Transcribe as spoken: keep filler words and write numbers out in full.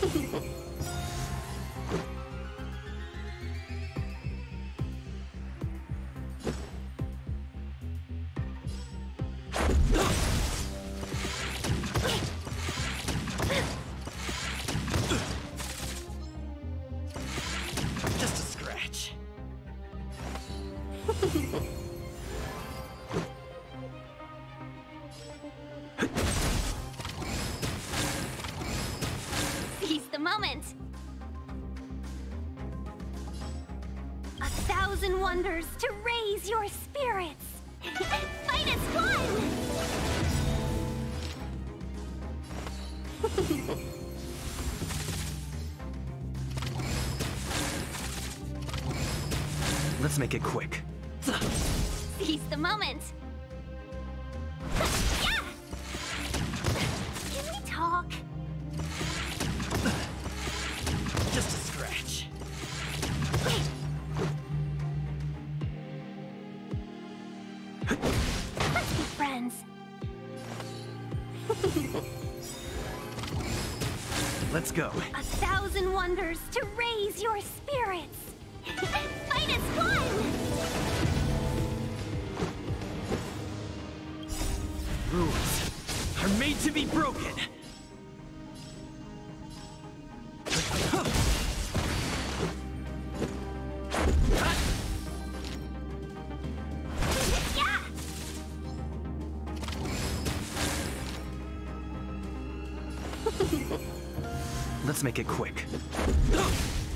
Just a scratch. Seize the moment. A thousand wonders to raise your spirits. Fight as one! Let's make it quick. Seize the moment. Yeah! Can we talk? Just a scratch. Let's be friends. Let's go. A thousand wonders to raise your spirits. Fight as one! Rules are made to be broken. Yeah! Let's make it quick.